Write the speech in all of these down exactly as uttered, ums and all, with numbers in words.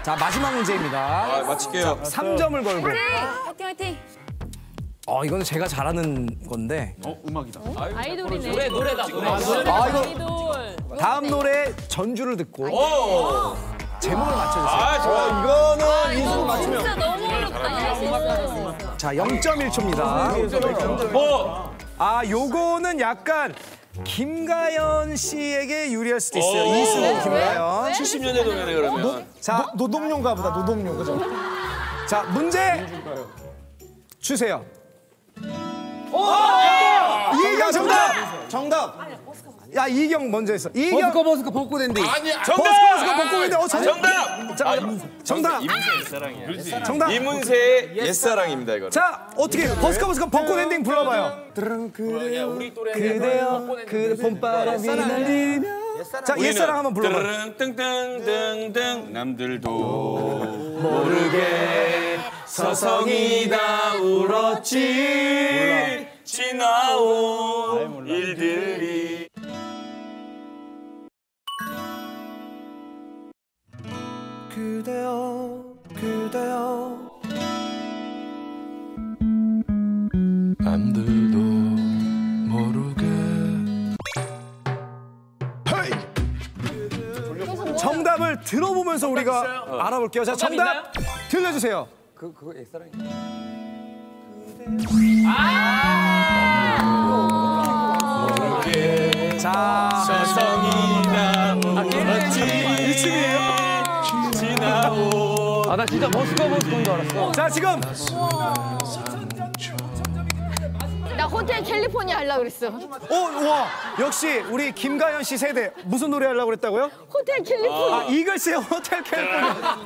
자, 마지막 문제입니다. 아, 맞힐게요. 삼 점을 걸고. 화이팅 화이팅. 어, 이거는 제가 잘하는 건데. 어, 음악이다. 아이돌이네. 노래 노래다 노래. 아, 이거 아이돌. 다음 노래 전주를 듣고 오! 제목을 맞춰주세요. 아, 좋아. 이거는 이거 맞추면. 진짜 너무 어렵다. 자, 영 점 일 초입니다. 뭐? 아, 요거는 약간 김가연 씨에게 유리할 수도 있어요. 이승우, 김가연. 칠십 년대 노래네, 그러면. 자, 노동요인가 보다, 노동요, 그죠? 자, 문제 주세요. 이경 정답! 정답! 야, 이경 먼저 했어. 이경. 버스커, 버스커, 벚꽃 엔딩. 아니야. 버스커, 버스커, 벚꽃인데, 어, 정- 정답! 자, 정답. 이문세 옛사랑이야. 정답. 이문세의 옛사랑입니다, 이거. 자, 어떻게 버스커, 버스커, 벚꽃 엔딩 불러봐요. 우리 또래 그대여, 그 봄바람이 날리며. 자, 옛사랑 한번 불러봐요. 땡땡땡땡 남들도 모르게 서성이다 울었지 지나온 일들이. 그대여, 그대여. 남들도 모르게. 정답을 들어보면서 우리가 알아볼게요. 자, 정답 들려주세요. 그, 그거 옛사랑이. 자, 서성이다 울었지 이 춤이에요? 지나온. 아나 진짜 버스커 버스커인 줄 알았어. 자, 지금 나 호텔 캘리포니아 하려고 그랬어. 오, 와, 역시 우리 김가연 씨 세대 무슨 노래 하려고 그랬다고요? 호텔 캘리포니아. 아, 이글스의 호텔 캘리포니아.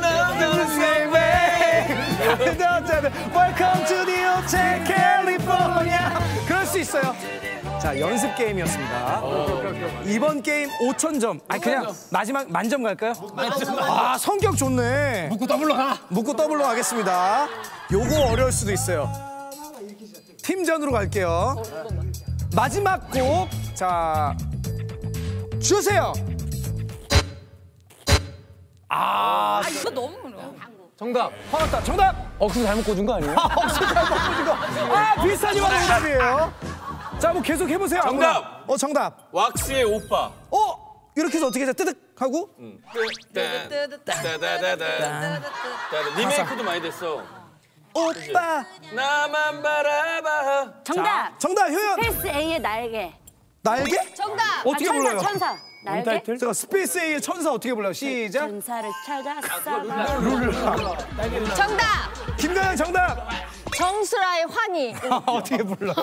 Welcome to the Hotel California. 그럴 수 있어요. 자, 연습 게임이었습니다. 이번 게임 오천 점. 아니, 그냥 마지막 만점 갈까요? 아, 성격 좋네. 묻고 더블로 가. 묻고 더블로 가겠습니다. 요거 어려울 수도 있어요. 팀전으로 갈게요. 마지막 곡. 자, 주세요. 아, 이거 너무 어려워. 정답. 화났다. 정답. 억수 잘못 꽂은 거 아니에요? 아, 비슷하지만 정답이에요. 자, 뭐 계속 해보세요. 아무나. 정답. 어, 정답. 왁스의 오빠. 어, 이렇게 해서 어떻게 해서 뜨득 하고. 따다다다다다다다다. 리메이크도 많이 됐어. 오빠. 나만 바라봐. 정답. 정답. 효연. 스페이스 A의 날개. 날개? 정답. 어떻게 아, 천사, 불러요? 천사. 날개. 제가 스페이스 A의 천사 어떻게 불러요? 시작. 천사를 찾았어. 정답. 김가연 정답. 정수라의 환희. 아, 어떻게 불러요?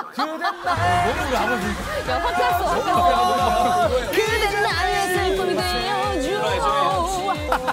야, 확 탔어, 확 탔어. 그댄 나의 슬픔이 되어줘.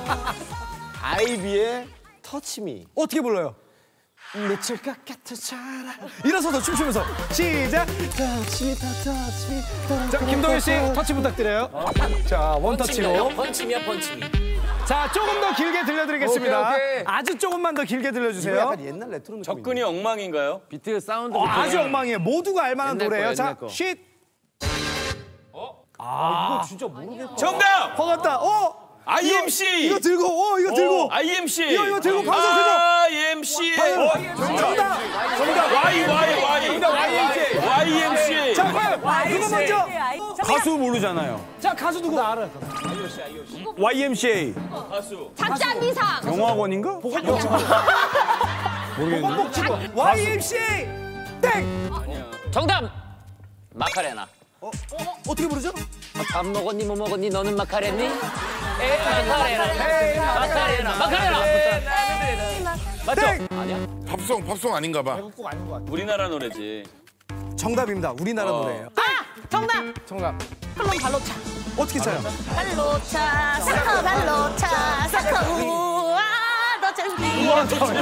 아이비의 터치미. 어떻게 불러요? 미칠 것 같아잖아. 일어서서 춤추면서 시작. 터치미, 터치미. 자, 김동현 씨 터치 부탁드려요. 자, 원터치로. 펀치미야 펀치미. 자, 조금 더 길게 들려드리겠습니다. 오케이, 오케이. 아주 조금만 더 길게 이거 들려주세요. 약간 옛날 레트로 느낌. 접근이 엉망인가요? 비트 사운드. 어, 아주 엉망이에요. 모두가 알만한 옛날 노래예요. 거, 자, 옛날 거. 쉿. 이거 진짜 모르겠다. 정답! 허갔다. 어? 아이엠씨! 이거 들고, 어, 이거 들고. 아이엠씨! 이거, 이거 들고, 방송 들고. 아이엠씨! 정답. 정답! Y, Y, Y! 정답 와이엠씨. 와이엠씨! 자, 과연 누구 먼저? 가수 모르잖아요. 자, 가수 누구? 나 알아. 와이엠씨에이. 가수. 작자 미상. 영화관인가? 보건복지부. 와이엠씨. 땡. 정답. 마카레나. 어, 어떻게 부르죠? 밥 먹었니 뭐 먹었니 너는 마카레니? 에이 마카레나. 에이 마카레나. 마카레나. 맞죠? 땡. 아니야? 팝송 팝송 아닌가 봐. 우리나라 노래지. 정답입니다. 우리나라 어. 노래예요. 아, 정답. 정답. 클론 발로차. 어떻게 차요? 발로차, 사커 발로차, 사커 우와, 너 챔피. 우와, 저요?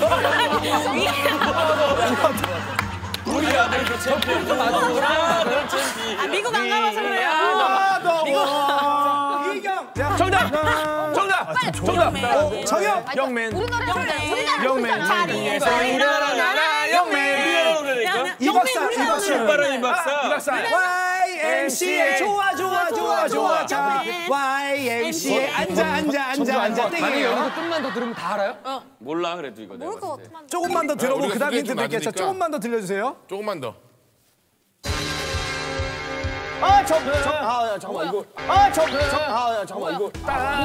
우리 아들도 챔피언. 아들은 챔피언. 아, 미국 안 가봐서 그래요. 아, 너. 이경. 자, 정답! 정답! 정답! 어, 정혁. 영맨. 우리 노래 정답. 영맨. 자리에서 우리나라 나라 영맨. 우리나라 노래니까. 이 박사, 이 박사. 신바람 이 박사. 이 박사. 와이 와이엠씨에이 좋아 좋아 좋아 좋아 자 와이엠씨에이 앉아 앉아 앉아 앉아 땡이에요. 끝만 더 들으면 다 알아요? 몰라 그래도 이거 내가. 것 같아. 조금만 더 들어보고 우리가 그 다음에 힌트 스케줄 드릴게요. 자, 맞으니까. 조금만 더 들려주세요. 조금만 더. 아, 저, 저, 아, 야, 잠깐만, 이거. 아, 저, 저, 아, 야, 잠깐만, 이거.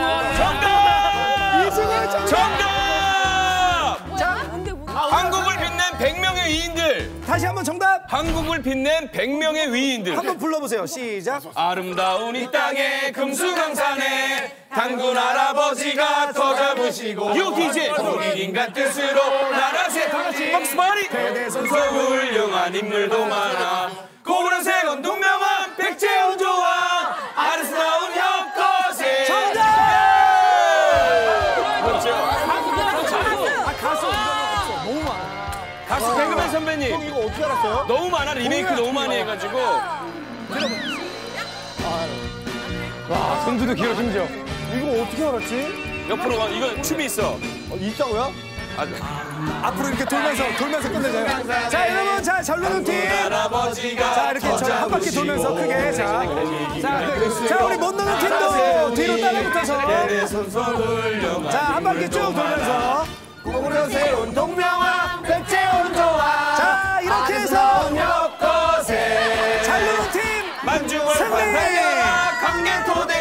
이승을 정 정답! 뭔데 뭔데? 한국을 빛낸 백 명의 위인들. 다시 한번 정답 한국을 빛낸 백 명의 위인들. 한번 불러보세요. 시작. 아름다운 이 땅에 금수강산에 당군 할아버지가 터 잡으시고 유키제 독일 인간 뜻으로 나라세 박스바리 대대손손 훌륭한 인물도 많아 고구려 세건 동명왕 백제온 조왕 아름다운 혁거세 정답! 아 가수 너무 많아 가수 개그맨 선배님 형, 이거 어떻게 알았어요? 너무 많아 리메이크 너무 많이 해가지고 손주도 길어 심지어. 이거 어떻게 알았지? 옆으로 와 이거 춤이 있어 어, 있다고요? 앞으로 이렇게 돌면서 돌면서 끝내자요. 자, 여러분, 자, 잘 노는 팀. 할아버지가 자, 이렇게 저 한 바퀴 돌면서 크게. 자, 자, 그, 자, 우리 못 노는 팀도 뒤로 따라붙어서. 자, 한 바퀴 쭉 돌면서. 고구려 세운 동명왕, 백제온 조왕. 자, 이렇게 해서 혁거세. 잘 노는 팀 만중을 승리! 환하여라 강개토대